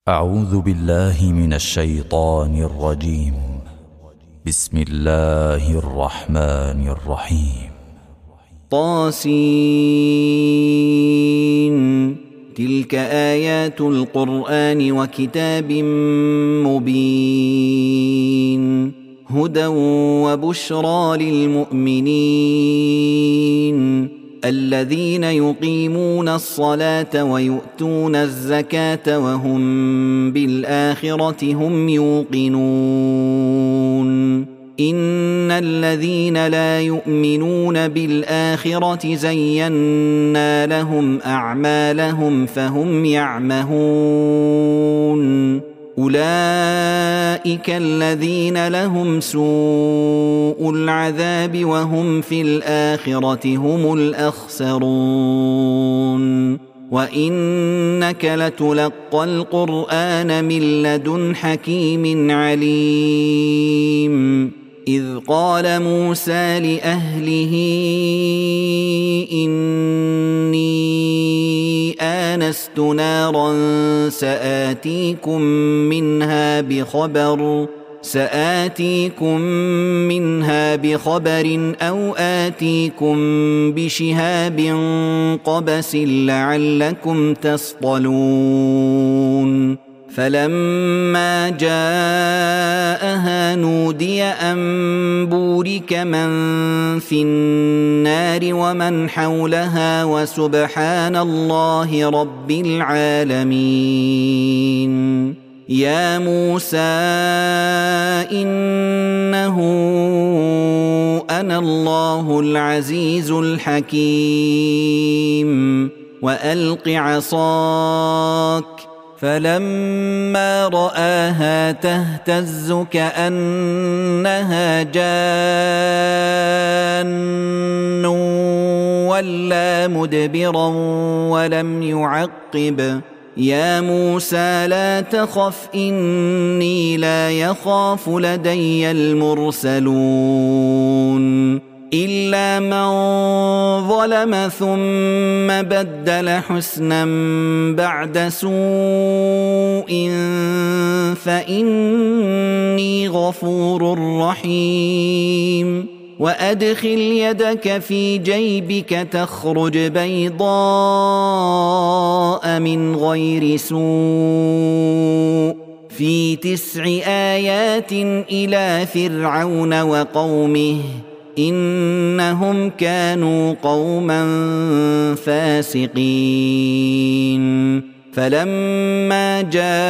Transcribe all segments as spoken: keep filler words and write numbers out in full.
أعوذ بالله من الشيطان الرجيم. بسم الله الرحمن الرحيم. طاسين. تلك آيات القرآن وكتاب مبين هدى وبشرى للمؤمنين الذين يقيمون الصلاة ويؤتون الزكاة وهم بالآخرة هم يوقنون. إن الذين لا يؤمنون بالآخرة زينا لهم أعمالهم فهم يعمهون. أولئك الذين لهم سوء العذاب وهم في الآخرة هم الأخسرون. وإنك لتلقى القرآن من لدن حكيم عليم. إذ قال موسى لأهله إني آنست نارا سآتيكم منها بخبر سآتيكم منها بخبر أو آتيكم بشهاب قبس لعلكم تصطلون. فلما جاءها نودي أن بورك من في النار ومن حولها وسبحان الله رب العالمين. يا موسى إنه أنا الله العزيز الحكيم وألق عصاك. فلما رآها تهتز كأنها جان ولى مدبرا ولم يعقب. يا موسى لا تخف إني لا يخاف لدي المرسلون. إلا من ظلم ثم بدل حسنا بعد سوء فإني غفور رحيم. وأدخل يدك في جيبك تخرج بيضاء من غير سوء في تسع آيات إلى فرعون وقومه إنهم كانوا قوما فاسقين. فلما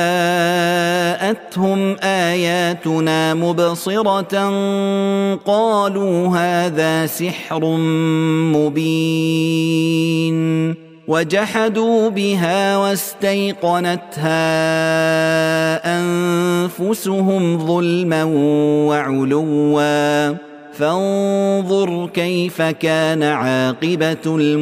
جاءتهم آياتنا مبصرة قالوا هذا سحر مبين وجحدوا بها واستيقنتها أنفسهم ظلما وعلوا فانظر كيف كان عاقبة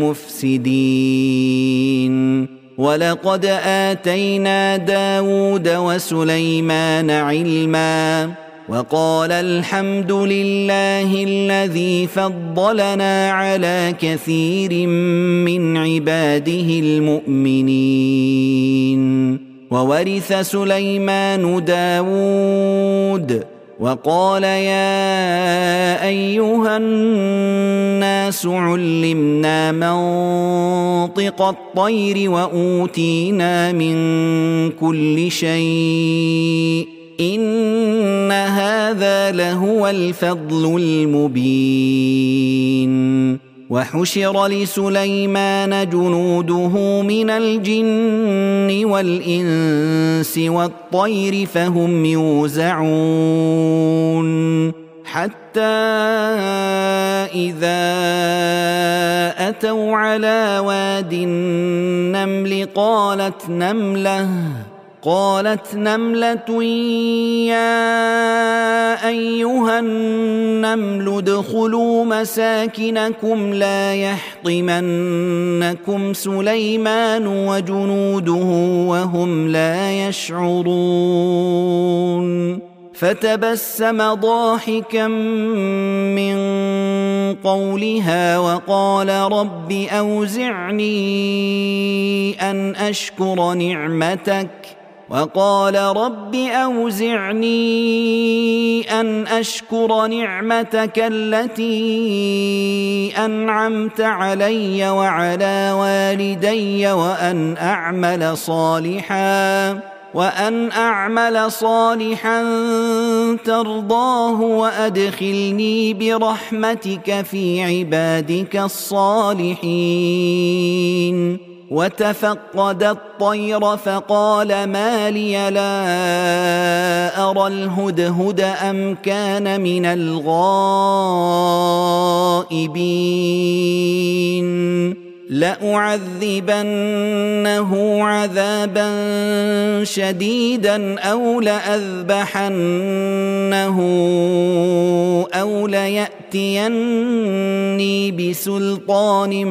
المفسدين. ولقد آتينا داود وسليمان علما وقال الحمد لله الذي فضلنا على كثير من عباده المؤمنين. وورث سليمان داود وقال يا أيها الناس علمنا منطق الطير وأوتينا من كل شيء إن هذا لهو الفضل المبين. وحشر لسليمان جنوده من الجن والإنس والطير فهم يوزعون حتى إذا أتوا على واد النمل قالت نملة قالت نملة يا أيها النمل ادخلوا مساكنكم لا يحطمنكم سليمان وجنوده وهم لا يشعرون. فتبسم ضاحكا من قولها وقال رب أوزعني أن أشكر نعمتك وقال رب أوزعني أن أشكر نعمتك التي أنعمت علي وعلى والدي وأن أعمل صالحا وأن أعمل صالحا ترضاه وأدخلني برحمتك في عبادك الصالحين. وتفقد الطير فقال ما لي لا أرى الهدهد أم كان من الغائبين لأعذبنه عذابا شديدا أو لأذبحنه أو ليأتيني بسلطان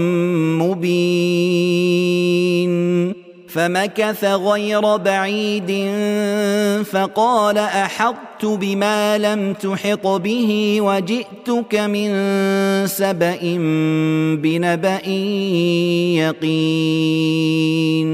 مبين. فمكث غير بعيد فقال أحطت بما لم تحط به وجئتك من سبأ بنبأ يقين.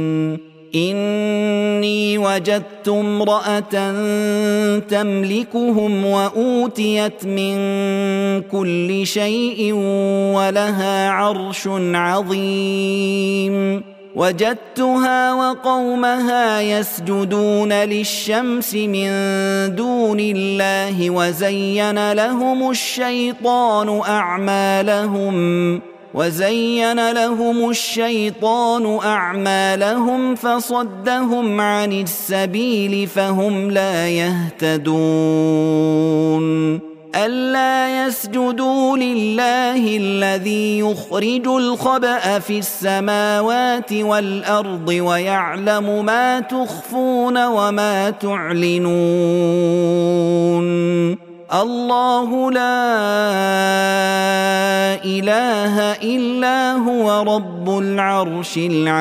إني وجدت امرأة تملكهم وأوتيت من كل شيء ولها عرش عظيم. وجدتها وقومها يسجدون للشمس من دون الله وزين لهم الشيطان أعمالهم وزين لهم الشيطان أعمالهم فصدهم عن السبيل فهم لا يهتدون. ألا يسجدوا لله الذي يخرج الخبأ في السماوات والأرض ويعلم ما تخفون وما تعلنون. الله لا إله إلا هو رب العرش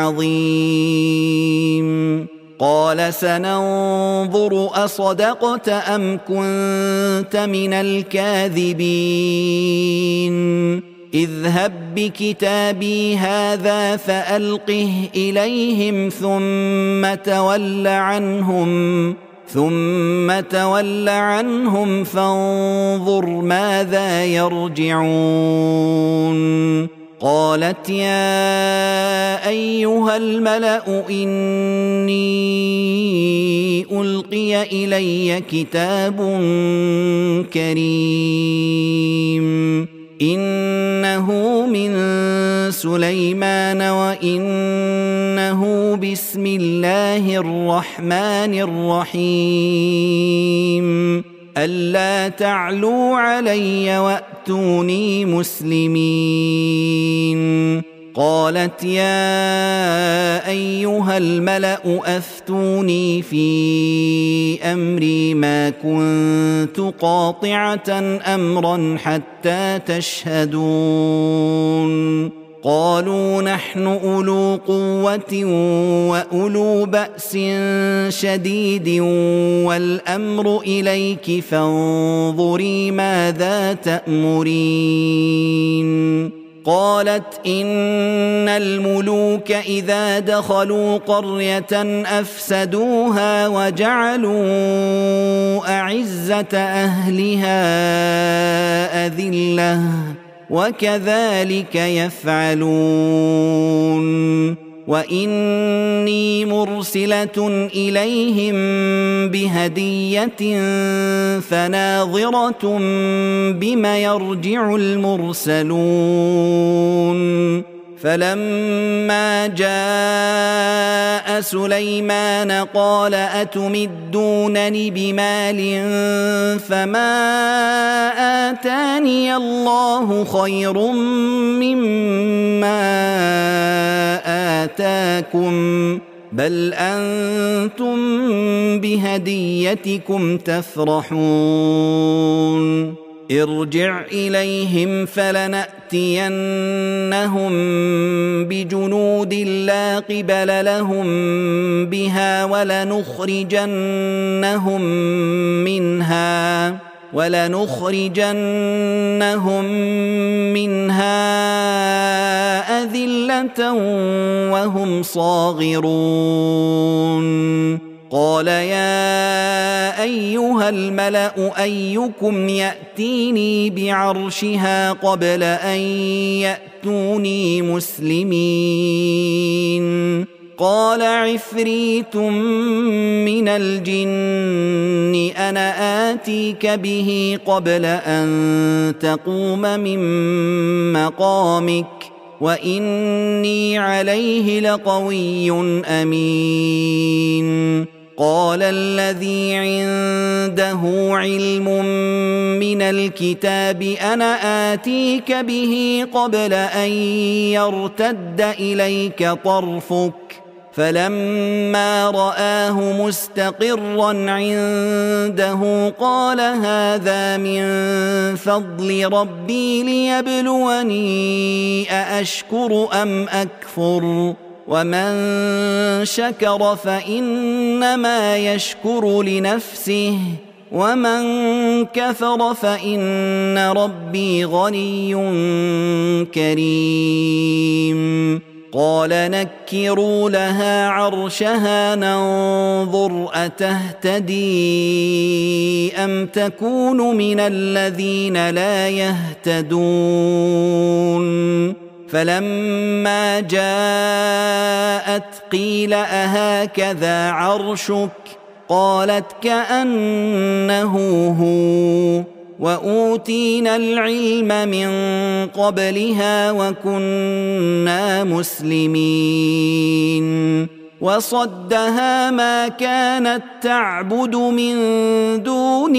العظيم. قال سننظر أصدقت أم كنت من الكاذبين. اذهب بكتابي هذا فألقه إليهم ثم تول عنهم ثم تول عنهم فانظر ماذا يرجعون. قالت يا أيها الملأ إني ألقي إلي كتاب كريم إنه من سليمان وإنه بسم الله الرحمن الرحيم ألا تعلوا علي وأتوني مسلمين. قالت يا أيها الملأ أفتوني في أمري ما كنت قاطعة أمرا حتى تشهدون. قالوا نحن أولو قوة وأولو بأس شديد والأمر إليك فانظري ماذا تأمرين. قالت إن الملوك إذا دخلوا قرية أفسدوها وجعلوا أعزة أهلها أذلة وكذلك يفعلون. وإني مرسلة إليهم بهدية فناظرة بما يرجع المرسلون. فلما جاء سليمان قال أتمدونني بمال فما آتاني الله خير مما آتاكم بل أنتم بهديتكم تفرحون. ارجع إليهم فلنأتينهم بجنود لا قبل لهم بها ولنخرجنهم منها ولنخرجنهم منها أذلة وهم صاغرون. قال يا أيها الملأ أيكم يأتيني بعرشها قبل أن يأتوني مسلمين قال عفريت من الجن أنا آتيك به قبل أن تقوم من مقامك وإني عليه لقوي أمين قال الذي عنده علم من الكتاب أنا آتيك به قبل أن يرتد إليك طرفك فلما رآه مستقرا عنده قال هذا من فضل ربي ليبلوني أأشكر أم أكفر ومن شكر فإنما يشكر لنفسه ومن كفر فإن ربي غني كريم قال نكروا لها عرشها ننظر أتهتدي أم تكون من الذين لا يهتدون فلما جاءت قيل أهكذا عرشك قالت كأنه هو وأوتينا العلم من قبلها وكنا مسلمين وصدها ما كانت تعبد من دون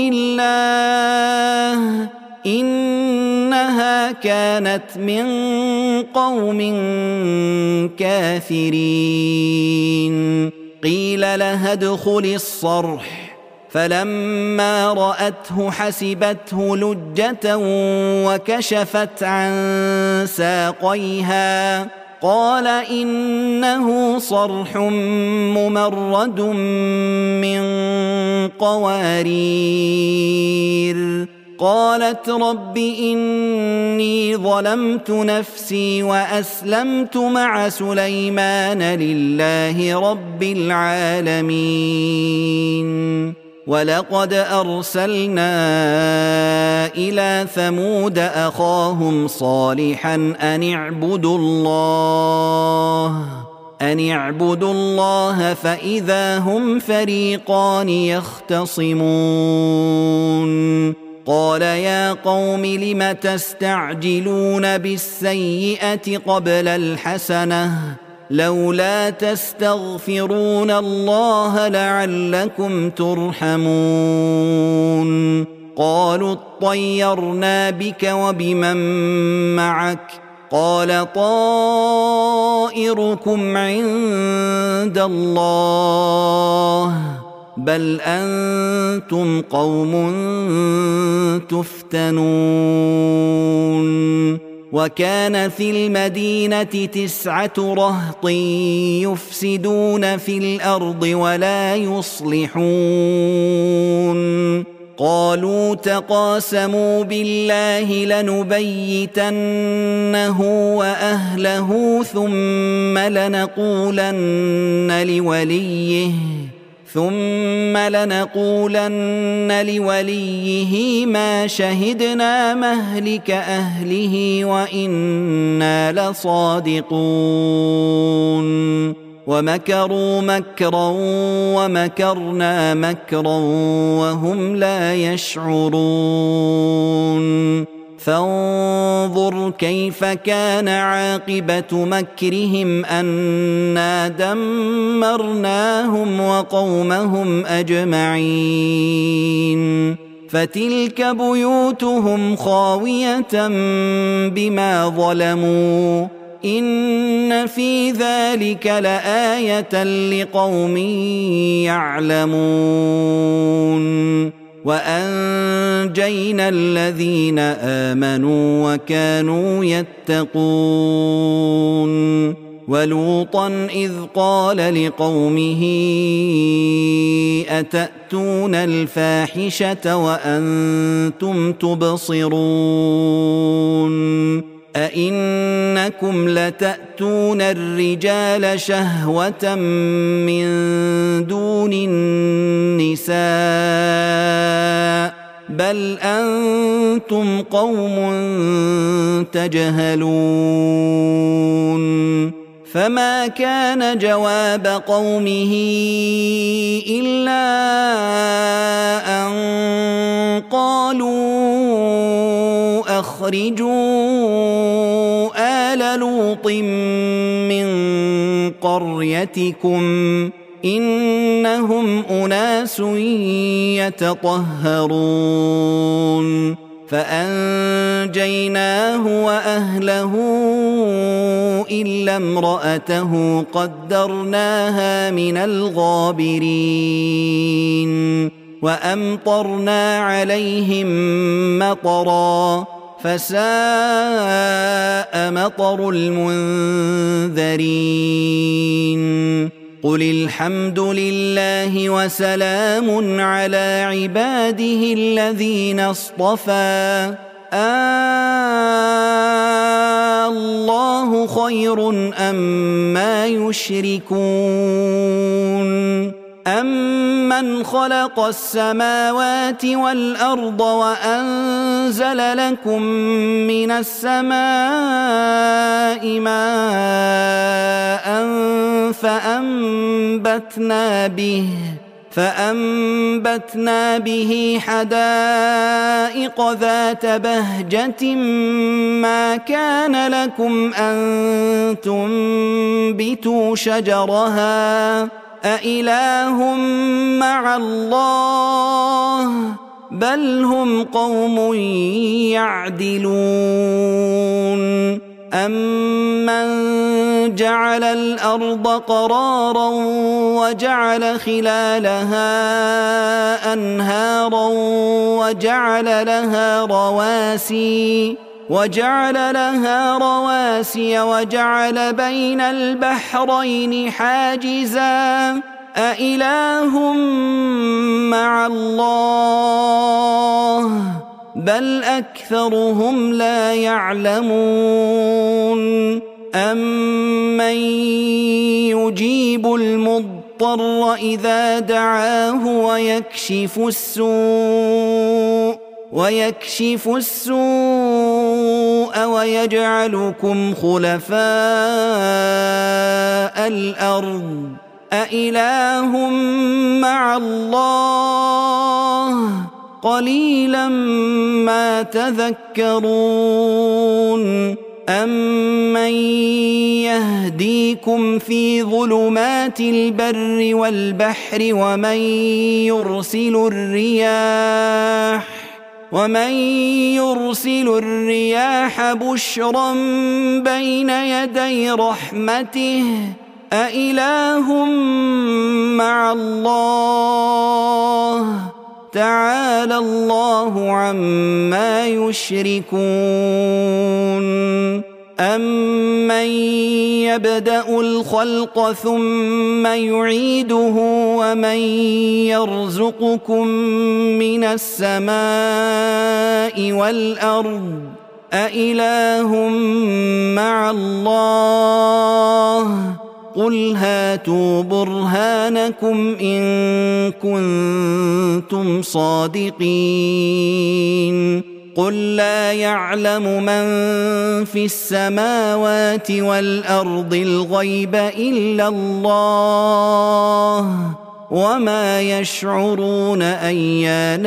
الله إنها كانت من قوم كافرين قيل لها ادخل الصرح فلما رأته حسبته لجة وكشفت عن ساقيها قال إنه صرح ممرد من قوارير قالت رب إني ظلمت نفسي وأسلمت مع سليمان لله رب العالمين ولقد أرسلنا إلى ثمود أخاهم صالحا أن اعبدوا الله أن اعبدوا الله فإذا هم فريقان يختصمون قال يا قوم لم تستعجلون بالسيئة قبل الحسنة لولا تستغفرون الله لعلكم ترحمون قالوا اطيرنا بك وبمن معك قال طائركم عند الله بل أنتم قوم تفتنون وكان في المدينة تسعة رهط يفسدون في الأرض ولا يصلحون قالوا تقاسموا بالله لنبيتنه وأهله ثم لنقولن لوليه ثم لنقولن لوليه ما شهدنا مهلك أهله وإنا لصادقون ومكروا مكرا ومكرنا مكرا وهم لا يشعرون فانظر كيف كان عاقبة مكرهم أنا دمرناهم وقومهم أجمعين فتلك بيوتهم خاوية بما ظلموا إن في ذلك لآية لقوم يعلمون وأنجينا الذين آمنوا وكانوا يتقون ولوطا إذ قال لقومه أتأتون الفاحشة وأنتم تبصرون أئنكم لتأتون الرجال شهوة من دون دون النساء بل أنتم قوم تجهلون فما كان جواب قومه إلا أن قالوا أخرجوا آل لوط من قريتكم إنهم أناس يتطهرون فأنجيناه وأهله إلا امرأته قدرناها من الغابرين وأمطرنا عليهم مطرا فساء مطر المنذرين قل الحمد لله وسلام على عباده الذين اصطفى الله خير أما يشركون أمن خلق السماوات والأرض وأنزل لكم من السماء ماء فأنبتنا به فأنبتنا به حدائق ذات بهجة ما كان لكم أن تنبتوا شجرها أإله مع الله بل هم قوم يعدلون أمن جعل الأرض قرارا وجعل خلالها أنهارا وجعل لها رواسي وجعل لها رواسي وجعل بين البحرين حاجزا أإله مع الله بل أكثرهم لا يعلمون أمن يجيب المضطر إذا دعاه ويكشف السوء ويكشف السوء ويجعلكم خلفاء الأرض أإله مع الله قليلا ما تذكرون أمن يهديكم في ظلمات البر والبحر ومن يرسل الرياح ومن يرسل الرياح بشرا بين يدي رحمته أإله مع الله تعالى الله عما يشركون أمن يبدأ الخلق ثم يعيده ومن يرزقكم من السماء والأرض أإله مع الله قل هاتوا برهانكم إن كنتم صادقين قل لا يعلم من في السماوات والأرض الغيب إلا الله وما يشعرون أيان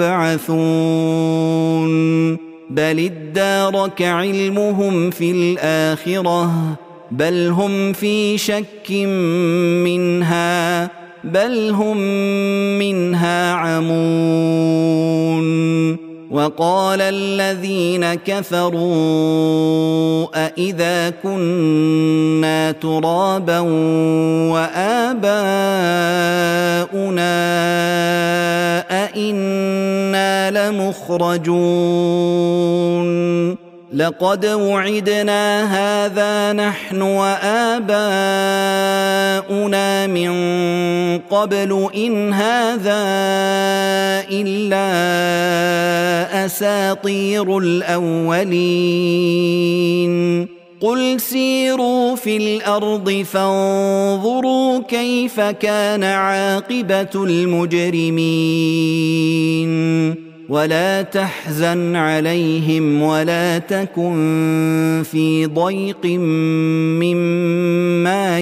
يبعثون بل ادارك علمهم في الآخرة بل هم في شك منها بل هم منها عمون وقال الذين كفروا أإذا كنا ترابا وآباؤنا أإنا لمخرجون لقد وعدنا هذا نحن وآباؤنا من قبل إن هذا إلا أساطير الأولين قل سيروا في الأرض فانظروا كيف كان عاقبة المجرمين ولا تحزن عليهم ولا تكن في ضيق مما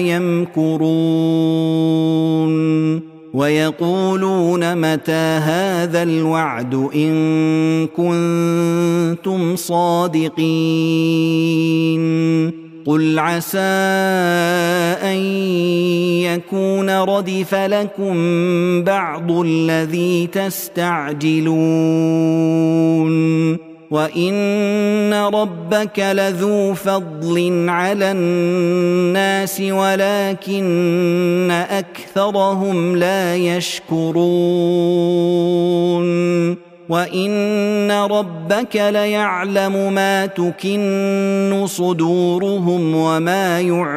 يمكرون ويقولون متى هذا الوعد إن كنتم صادقين قل عسى أن يكون ردف لكم بعض الذي تستعجلون وإن ربك لذو فضل على الناس ولكن أكثرهم لا يشكرون وإن ربك ليعلم ما تكن صدورهم وما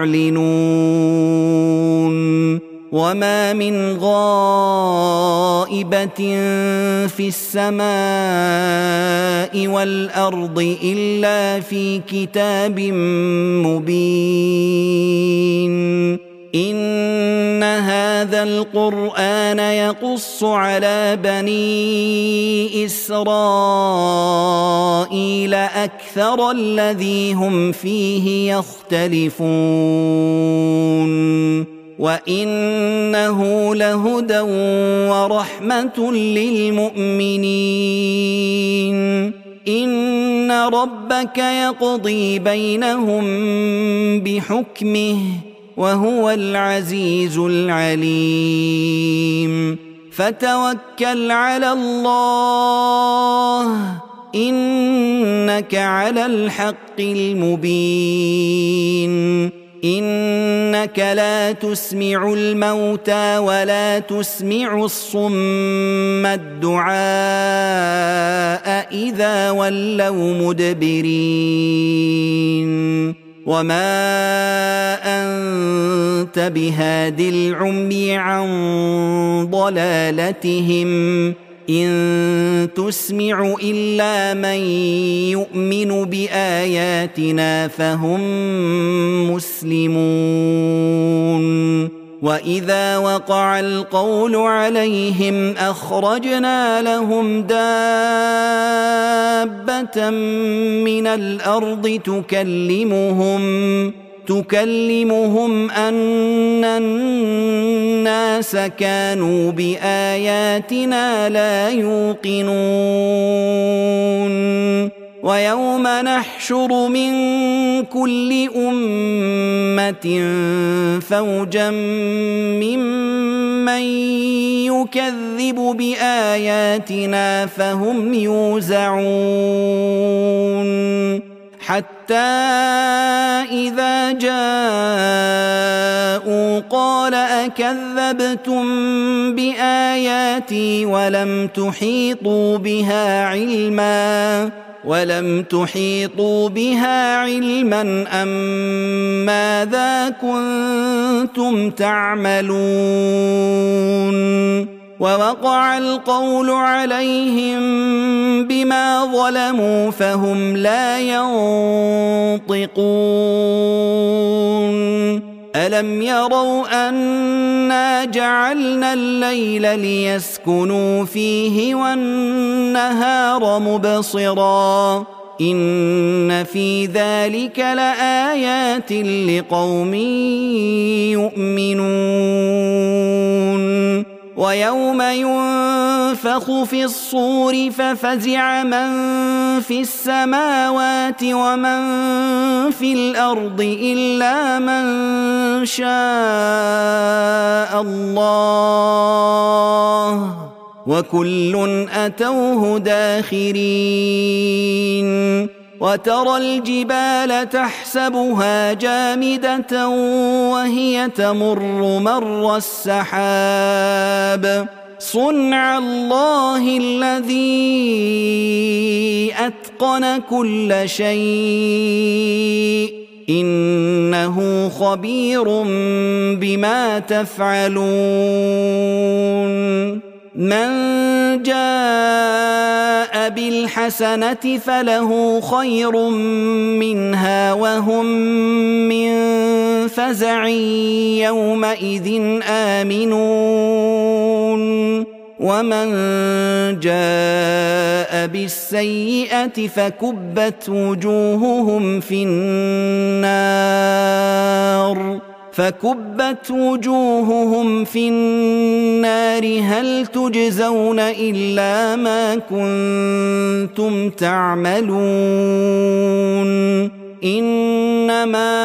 يعلنون وما من غائبة في السماء والأرض إلا في كتاب مبين إن هذا القرآن يقص على بني إسرائيل أكثر الذي هم فيه يختلفون وإنه لهدى ورحمة للمؤمنين إن ربك يقضي بينهم بحكمه وهو العزيز العليم فتوكل على الله إنك على الحق المبين إنك لا تسمع الموتى ولا تسمع الصم الدعاء إذا ولوا مدبرين وما أنت بهاد العمي عن ضلالتهم إن تسمع إلا من يؤمن بآياتنا فهم مسلمون وإذا وقع القول عليهم أخرجنا لهم دابة من الأرض تكلمهم تكلمهم أن الناس كانوا بآياتنا لا يوقنون ويوم نحشر من كل أمة فوجا ممن يكذب بآياتنا فهم يوزعون حتى إذا جاءوا قال أكذبتم بآياتي ولم تحيطوا بها علما ولم تحيطوا بها علما أم ماذا كنتم تعملون ووقع القول عليهم بما ظلموا فهم لا ينطقون ألم يروا أنا جعلنا الليل ليسكنوا فيه والنهار مبصرا إن في ذلك لآيات لقوم يؤمنون ويوم ينفخ في الصور ففزع من في السماوات ومن في الأرض إلا من شاء الله وكل أتوه داخرين وترى الجبال تحسبها جامدة وهي تمر مر السحاب صنع الله الذي أتقن كل شيء إنه خبير بما تفعلون من جاء بالحسنة فله خير منها وهم من فزع يومئذ آمنون ومن جاء بالسيئة فكبت وجوههم في النار فكبت وجوههم في النار هل تجزون إلا ما كنتم تعملون إنما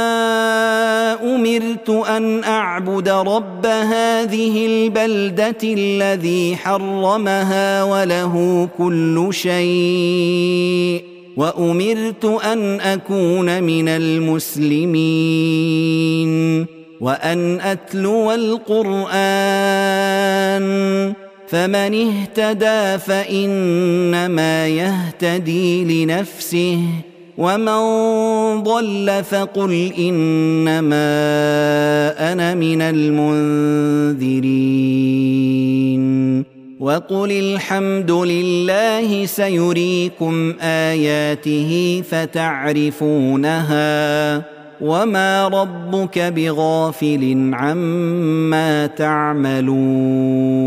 أمرت أن أعبد رب هذه البلدة الذي حرمها وله كل شيء وأمرت أن أكون من المسلمين وأن أتلو القرآن فمن اهتدى فإنما يهتدي لنفسه ومن ضل فقل إنما أنا من المنذرين وقل الحمد لله سيريكم آياته فتعرفونها وما ربك بغافل عما تعملون